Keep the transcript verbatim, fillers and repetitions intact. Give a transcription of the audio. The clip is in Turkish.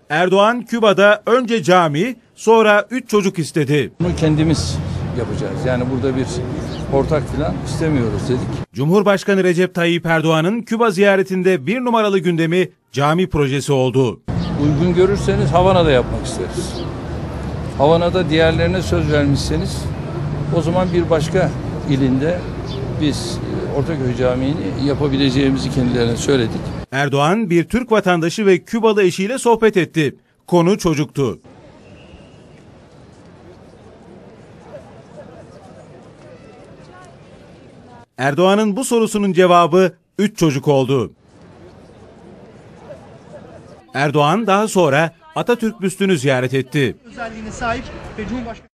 Erdoğan, Küba'da önce cami, sonra üç çocuk istedi. Bunu kendimiz yapacağız. Yani burada bir ortak falan istemiyoruz dedik. Cumhurbaşkanı Recep Tayyip Erdoğan'ın Küba ziyaretinde bir numaralı gündemi cami projesi oldu. Uygun görürseniz Havana'da yapmak isteriz. Havana'da diğerlerine söz vermişseniz o zaman bir başka ilinde biz Ortaköy Camii'ni yapabileceğimizi kendilerine söyledik. Erdoğan bir Türk vatandaşı ve Kübalı eşiyle sohbet etti. Konu çocuktu. Erdoğan'ın bu sorusunun cevabı üç çocuk oldu. Erdoğan daha sonra Atatürk büstünü ziyaret etti. Özelliğine sahip ve Cumhurbaşkanı